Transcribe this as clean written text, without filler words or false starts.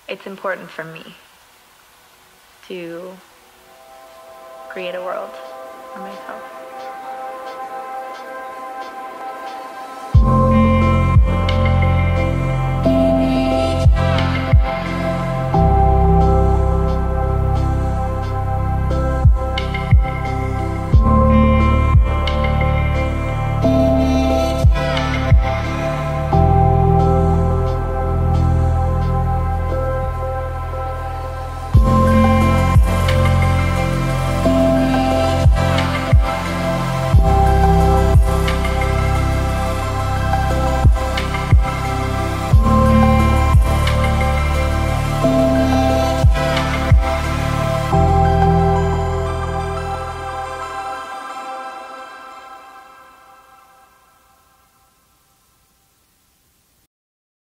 it's important for me to create a world for myself.